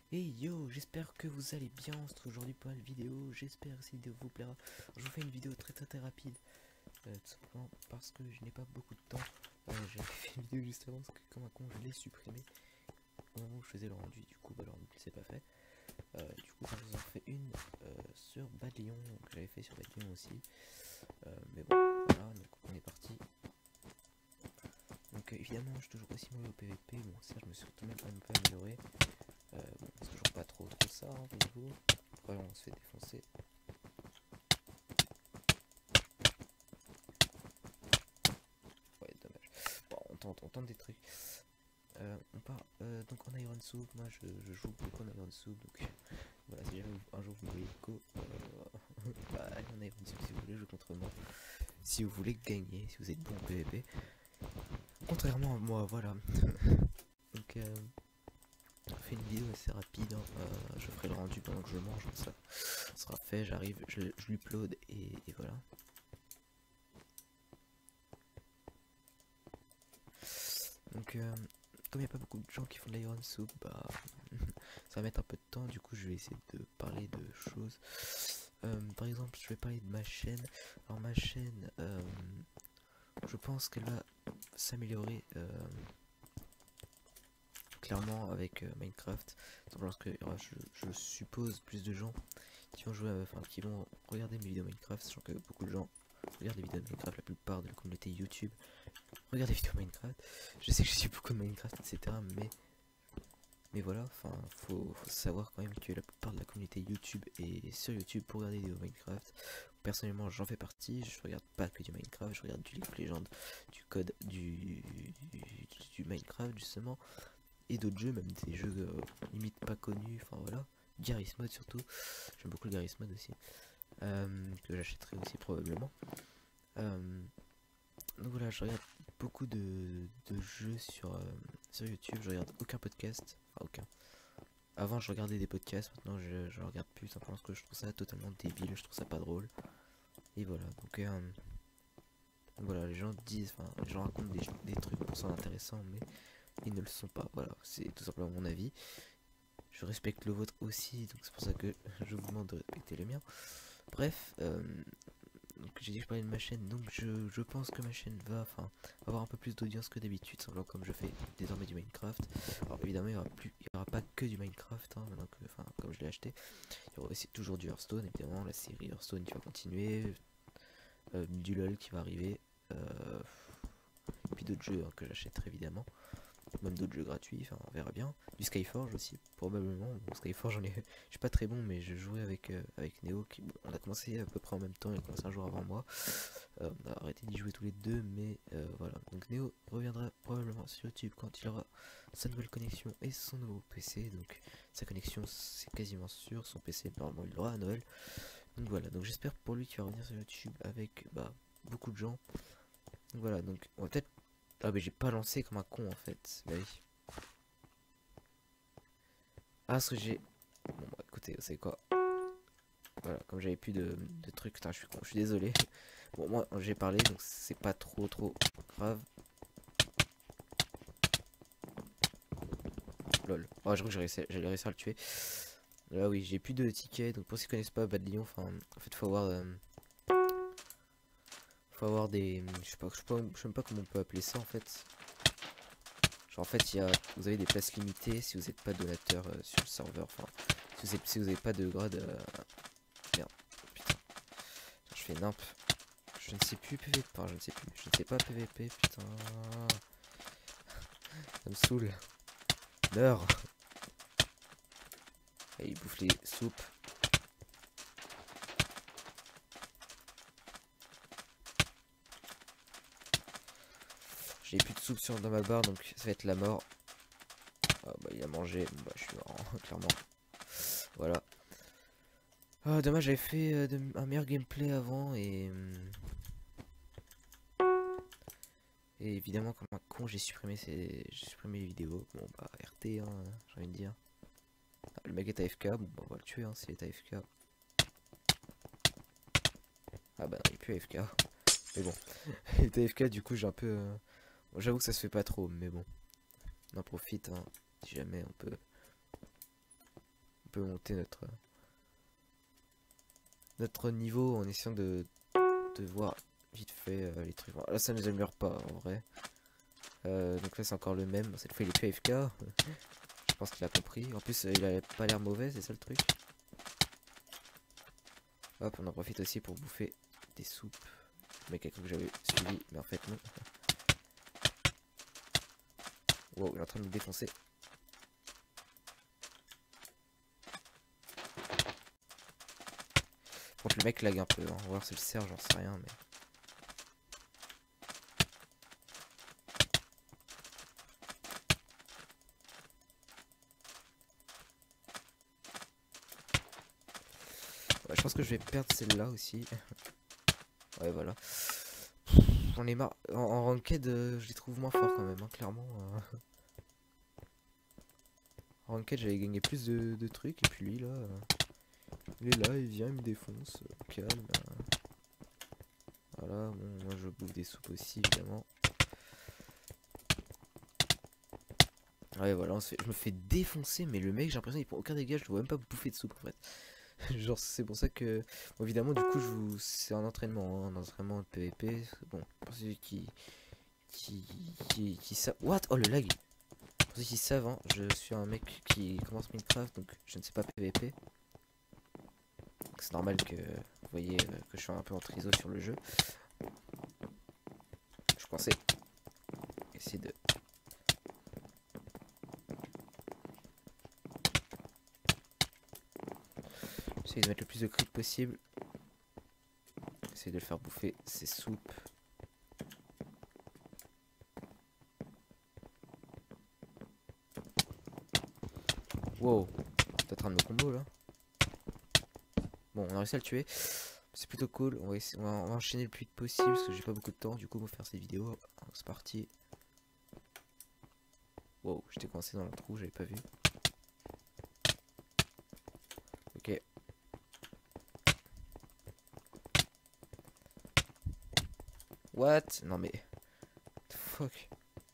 Hey yo, j'espère que vous allez bien. On se retrouve aujourd'hui pour une vidéo. J'espère que cette vidéo vous plaira. Je vous fais une vidéo très rapide. Tout simplement parce que je n'ai pas beaucoup de temps. J'avais fait une vidéo juste avant parce que comme un con je l'ai supprimé au moment où je faisais le rendu. Du coup, bah alors c'est pas fait. Du coup, je vous en fais une sur Bad Lion que j'avais fait sur Bad Lion aussi. Mais bon, voilà, donc on est parti. Donc évidemment, je suis toujours aussi mauvais au PVP. Bon, ça, je me suis tout de même un peu amélioré. Bon, c'est toujours pas trop ça, hein, voyez-vous. Après, on se fait défoncer. Ouais, dommage. Bon, on tente des trucs. On part donc en Iron Soup. Moi, je joue beaucoup en Iron Soup. Donc voilà, si jamais un jour vous me voyez go, bah, allez en Iron Soup si vous voulez jouer contre moi. Si vous voulez gagner, si vous êtes bon en PvP. Contrairement à moi, voilà. Donc, on fait une vidéo assez rapide. Hein. Je ferai le rendu pendant que je mange. Ça sera fait. J'arrive, je l'upload et voilà. Donc, comme il n'y a pas beaucoup de gens qui font de l'Iron Soup, bah, ça va mettre un peu de temps. Du coup, je vais essayer de parler de choses. Par exemple, je vais parler de ma chaîne. Alors, ma chaîne, je pense qu'elle va s'améliorer clairement avec Minecraft. Parce que je suppose plus de gens qui vont jouer, enfin, qui vont regarder mes vidéos Minecraft, sachant que beaucoup de gens regardent les vidéos de Minecraft, la plupart de la communauté YouTube regarde des vidéos Minecraft. Je sais que je suis beaucoup de Minecraft, etc. Mais voilà, enfin, faut savoir quand même que la plupart de la communauté YouTube est sur YouTube pour regarder des vidéos Minecraft. Personnellement, j'en fais partie. Je regarde pas que du Minecraft, je regarde du League of Legends, du code, du Minecraft justement, et d'autres jeux, même des jeux limite pas connus. Enfin voilà, Garry's Mod surtout. J'aime beaucoup le Garry's Mod aussi, que j'achèterai aussi probablement. Donc voilà, je regarde beaucoup de jeux sur YouTube. Je regarde aucun podcast, enfin aucun. Avant je regardais des podcasts, maintenant je regarde plus simplement parce que je trouve ça totalement débile, je trouve ça pas drôle. Et voilà, donc voilà, les gens disent, enfin les gens racontent des trucs pour ça intéressants, mais ils ne le sont pas. Voilà, c'est tout simplement mon avis. Je respecte le vôtre aussi, donc c'est pour ça que je vous demande de respecter le mien. Bref, donc j'ai dit que je parlais de ma chaîne, donc je pense que ma chaîne va avoir un peu plus d'audience que d'habitude, simplement comme je fais désormais du Minecraft. Alors évidemment il y aura pas que du Minecraft, hein, maintenant que, comme je l'ai acheté. Il y aura aussi toujours du Hearthstone, évidemment, la série Hearthstone qui va continuer, du LOL qui va arriver, et puis d'autres jeux hein, que j'achèterai évidemment. Même d'autres jeux gratuits, enfin on verra bien. Du Skyforge aussi, probablement. Bon, Skyforge, je suis pas très bon, mais je jouais avec Neo. Bon, on a commencé à peu près en même temps, il a commencé un jour avant moi. On a arrêté d'y jouer tous les deux, mais voilà. Donc Neo reviendra probablement sur YouTube quand il aura sa nouvelle connexion et son nouveau PC. Donc sa connexion, c'est quasiment sûr. Son PC, normalement, il l'aura à Noël. Donc voilà, donc j'espère pour lui qu'il va revenir sur YouTube avec beaucoup de gens. Donc voilà, donc on va peut-être. Ah mais j'ai pas lancé comme un con en fait. Bah oui. Ah parce que j'ai. Bon bah écoutez, c'est quoi. Voilà, comme j'avais plus de trucs, putain je suis con, je suis désolé. Bon moi j'ai parlé donc c'est pas trop grave. Lol. Oh je crois que j'allais réussir à le tuer. Là oui, j'ai plus de tickets, donc pour ceux qui connaissent pas Bad Lion, enfin en fait faut avoir des. Je sais pas, je sais même pas comment on peut appeler ça en fait. Genre en fait vous avez des places limitées si vous n'êtes pas donateur sur le serveur, enfin si vous n'avez pas de grade. Merde, putain, je fais nimp. Je ne sais plus PVP, enfin, je ne sais plus, je ne sais pas PVP, putain. Ça me saoule. Meurs. Et il bouffe les soupes. J'ai plus de soupe dans ma barre, donc ça va être la mort. Ah bah il a mangé, bon, bah je suis mort, clairement. Voilà. Ah dommage, j'avais fait un meilleur gameplay avant et évidemment comme un con j'ai supprimé les vidéos. Bon bah RT hein, j'ai envie de dire. Ah, le mec est AFK, bon bah on va le tuer hein, s'il est AFK. Ah bah non, il est plus AFK. Mais bon, il est AFK du coup j'ai un peu... Bon, j'avoue que ça se fait pas trop, mais bon. On en profite hein, si jamais on peut. on peut monter notre niveau en essayant de voir vite fait les trucs. Bon, là ça ne nous améliore pas en vrai. Donc là c'est encore le même. Cette fois il est plus AFK. Je pense qu'il a compris. En plus il a pas l'air mauvais, c'est ça le truc. Hop, on en profite aussi pour bouffer des soupes. Mais quelqu'un que j'avais suivi, mais en fait non. Wow, il est en train de me défoncer. Bon, le mec lag un peu, hein. On va voir si le serre, j'en sais rien, mais. Ouais, je pense que je vais perdre celle-là aussi. Ouais, voilà. J'en ai marre. En ranked, je les trouve moins forts quand même, hein, clairement. En ranked, j'avais gagné plus de trucs, et puis lui, là. Il est là, il vient, il me défonce. Calme. Voilà, bon, moi je bouffe des soupes aussi, évidemment. Ouais, voilà, je me fais défoncer, mais le mec, j'ai l'impression qu'il prend aucun dégât, je ne vois même pas bouffer de soupe en fait. Genre, c'est pour ça que, bon, évidemment, du coup, c'est un entraînement, hein, un entraînement de PVP. Bon, pour ceux qui savent. What? Oh, le lag! Pour ceux qui savent, hein, je suis un mec qui commence Minecraft, donc je ne sais pas PVP. C'est normal que vous voyez que je suis un peu en triso sur le jeu. Je pensais essayer de. Essayer de mettre le plus de creep possible. Essayer de le faire bouffer ses soupes. Wow, t'es en train de me combo là. Bon, on a réussi à le tuer. C'est plutôt cool. On va enchaîner le plus vite possible parce que j'ai pas beaucoup de temps du coup pour faire ces vidéos. C'est parti. Wow, j'étais coincé dans le trou, j'avais pas vu. Ok. What? Non mais. What the fuck?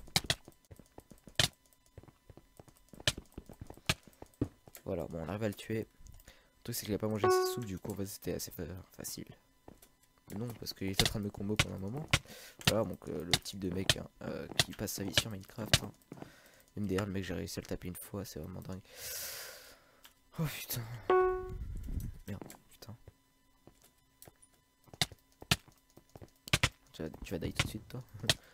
Voilà, bon, on arrive à le tuer. Le truc, c'est qu'il a pas mangé ses soupes, du coup, en fait, c'était assez facile. Non, parce qu'il était en train de me combo pendant un moment. Voilà, donc le type de mec hein, qui passe sa vie sur Minecraft. Hein. Même d'ailleurs, le mec, j'ai réussi à le taper une fois, c'est vraiment dingue. Oh putain. Merde, putain. Tu vas die tout de suite, toi.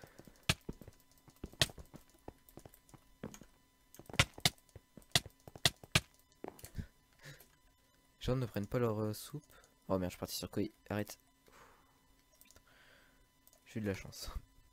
Les gens ne prennent pas leur soupe. Oh merde, je suis parti sur Koi. Arrête. J'ai eu de la chance.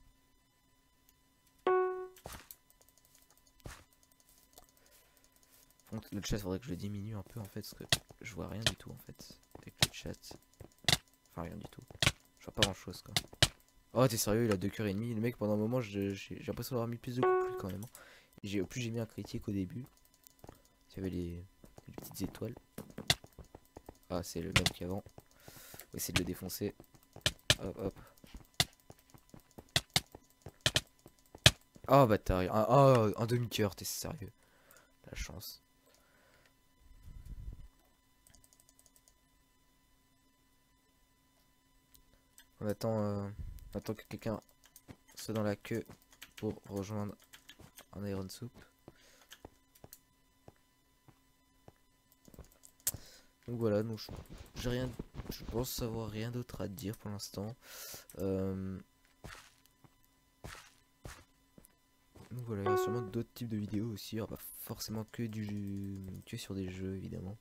Donc, le chat, faudrait que je le diminue un peu en fait, parce que je vois rien du tout en fait avec le chat. Enfin, rien du tout. Je vois pas grand chose quoi. Oh, t'es sérieux, il a 2 cœurs et demi. Le mec, pendant un moment, j'ai l'impression d'avoir mis plus de coups que lui quand même. Au plus j'ai mis un critique au début. Il y avait les petites étoiles. Ah, c'est le même qu'avant. On va essayer de le défoncer. Hop, hop. Oh, bâtard. Un demi-cœur, t'es sérieux. La chance. On attend que quelqu'un soit dans la queue pour rejoindre un Iron Soup. Donc voilà, donc j'ai rien, je pense avoir rien d'autre à dire pour l'instant. Donc voilà, il y a sûrement d'autres types de vidéos aussi. Alors pas forcément que sur des jeux évidemment.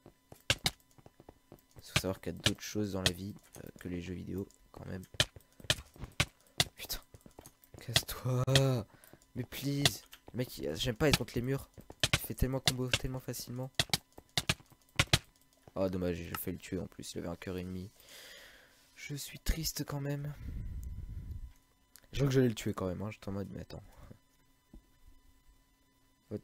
Il faut savoir qu'il y a d'autres choses dans la vie que les jeux vidéo quand même. Putain, casse-toi. Mais please. Le mec, j'aime pas être contre les murs. Il fait tellement combo, tellement facilement. Ah dommage, j'ai fait le tuer en plus, il avait un cœur et demi. Je suis triste quand même. Je crois que j'allais le tuer quand même, hein. J'étais en mode, mais attends. What?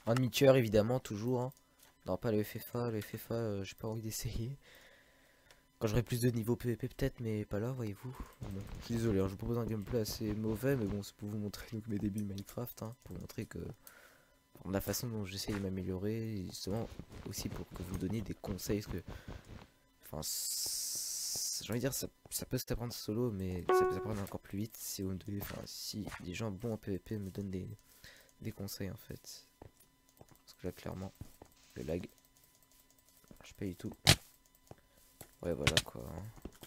Un demi-tueur évidemment, toujours. Hein. Non, pas le FFA. Le FFA, j'ai pas envie d'essayer. Quand j'aurai plus de niveau PVP peut-être, mais pas là, voyez-vous. Bon, je suis désolé, hein, je vous propose un gameplay assez mauvais, mais bon, c'est pour vous montrer donc, mes débuts de Minecraft. Hein, pour montrer que la façon dont j'essaie de m'améliorer, et justement aussi pour que vous donniez des conseils. Parce que, enfin, j'ai envie de dire, ça peut s'apprendre solo, mais ça peut s'apprendre encore plus vite si vous me donnez, enfin, si des gens bons en PVP me donnent des conseils en fait. Parce que là, clairement, le lag, je sais pas du tout. Ouais, voilà quoi. Hein.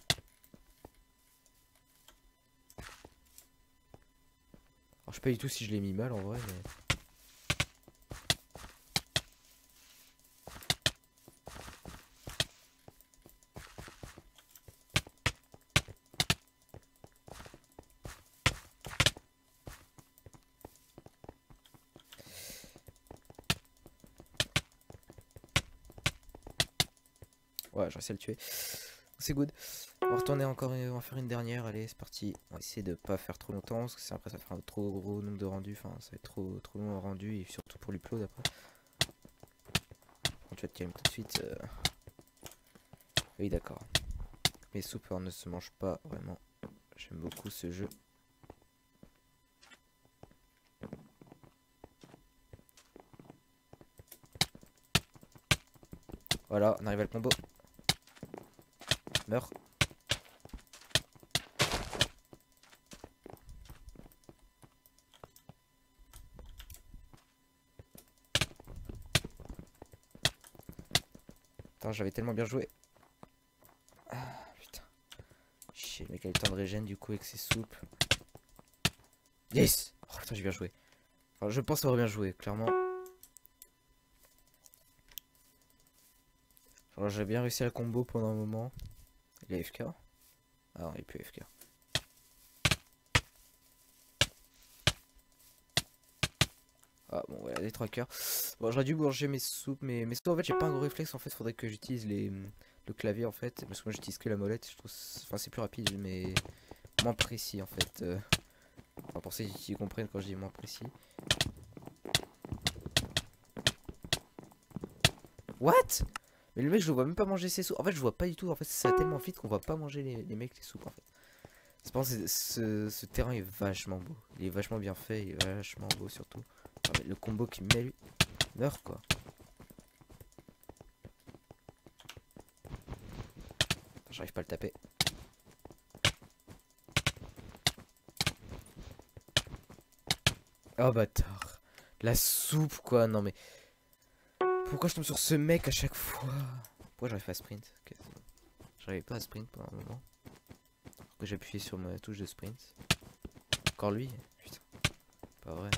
Alors, je sais pas du tout si je l'ai mis mal en vrai, mais. Ouais, j'ai réussi à le tuer. C'est good. On va retourner encore, on va faire une dernière. Allez, c'est parti. On va essayer de pas faire trop longtemps parce que après ça va faire un trop gros nombre de rendus. Enfin, ça va être trop long à rendu et surtout pour l'upload après. Bon, tu vas te calmer tout de suite. Oui, d'accord. Mes soupes ne se mangent pas vraiment. J'aime beaucoup ce jeu. Voilà, on arrive à le combo. Meurs. Putain, j'avais tellement bien joué. Ah, putain. Chier, le mec a eu le temps de régène du coup avec ses soupes. Yes! Oh putain, j'ai bien joué. Enfin, je pense avoir bien joué, clairement. Genre, j'ai bien réussi à le combo pendant un moment. Il est FK? Ah non, il est plus FK. Ah bon, voilà, les 3 cœurs. Bon, j'aurais dû manger mes soupes, mais mes soupes, en fait, j'ai pas un gros réflexe. En fait, faudrait que j'utilise le clavier, en fait. Parce que moi, j'utilise que la molette. Je trouve, enfin, c'est plus rapide, mais moins précis, en fait. Enfin, pour ceux qui comprennent quand je dis moins précis. What? Mais le mec, je le vois même pas manger ses soupes. En fait, je vois pas du tout. En fait, ça va tellement vite qu'on voit pas manger les mecs les soupes, en fait. C'est pour ça que ce terrain est vachement beau. Il est vachement bien fait, il est vachement beau surtout. Ah, mais le combo qui met lui meurt quoi. J'arrive pas à le taper. Oh bâtard. La soupe quoi, non mais. Pourquoi je tombe sur ce mec à chaque fois? Pourquoi j'arrive pas à sprint? Okay, j'arrive pas à sprint pendant un moment. Pourquoi j'ai appuyé sur ma touche de sprint? Encore lui? Putain. Pas vrai.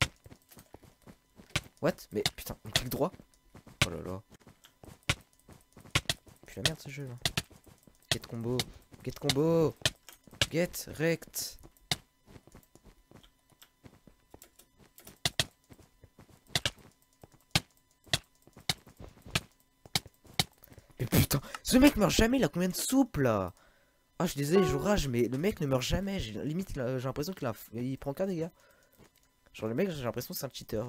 What? Mais putain, on clique droit? Oh là là. Puis la merde ce jeu là. Get combo. Get combo. Get rect. Mais putain, ce mec meurt jamais, il a combien de soupes là? Ah, je suis désolé, je rage, mais le mec ne meurt jamais. Limite, j'ai l'impression qu'il prend qu'un dégât. Genre, le mec, j'ai l'impression que c'est un cheater.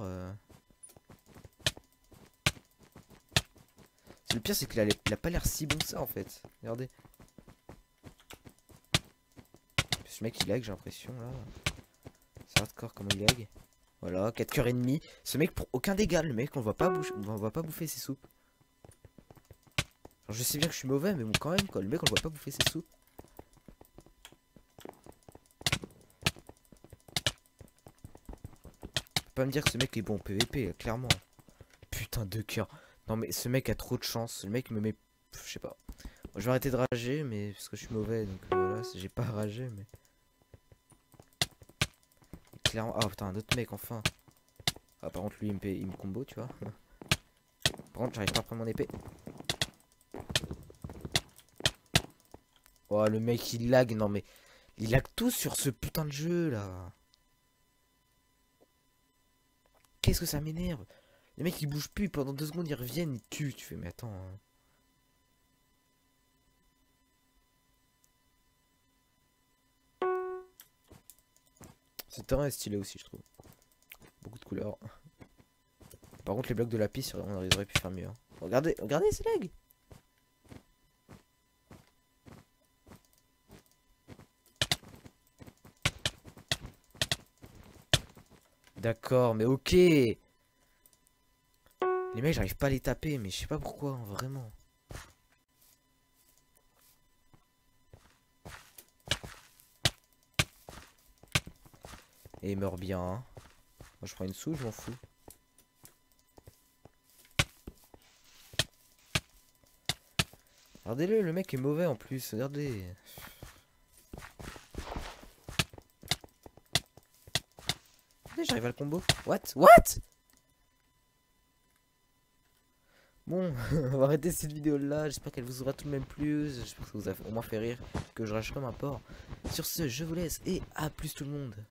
Le pire, c'est qu'il a pas l'air si bon que ça en fait. Regardez. Ce mec, il lag, j'ai l'impression là. C'est hardcore comment il lag. Voilà, 4 cœurs et demi. Ce mec, pour aucun dégât, le mec, on va pas bouffer ses soupes. Genre, je sais bien que je suis mauvais, mais bon, quand même, quoi. Le mec, on le voit pas bouffer ses soupes. Pas me dire que ce mec est bon en PVP, clairement. Putain de cœur. Non mais ce mec a trop de chance. Le mec me met... Je sais pas. Bon, je vais arrêter de rager, mais parce que je suis mauvais, donc voilà, j'ai pas à rager, mais... Clairement... Ah putain, un autre mec, enfin. Ah par contre, lui, il me combo, tu vois. Par contre, j'arrive pas à prendre mon épée. Oh, le mec, il lag. Non mais... Il lag tout sur ce putain de jeu, là. Qu'est-ce que ça m'énerve. Le mec, il bouge plus. Pendant 2 secondes, ils reviennent, ils tuent. Tu fais, mais attends... Hein. Ce terrain est stylé aussi, je trouve. Beaucoup de couleurs. Par contre, les blocs de lapis, on aurait pu faire mieux. Hein. Regardez, regardez ces legs. D'accord, mais ok. Les mecs, j'arrive pas à les taper, mais je sais pas pourquoi, hein, vraiment. Et il meurt bien. Hein. Moi, je prends une souche, je m'en fous. Regardez-le, le mec est mauvais en plus, regardez. Regardez, j'arrive à le combo. What? What? Bon, on va arrêter cette vidéo là. J'espère qu'elle vous aura tout de même plu. J'espère que ça vous a au moins fait rire. Que je lâcherai ma porc. Sur ce, je vous laisse et à plus tout le monde.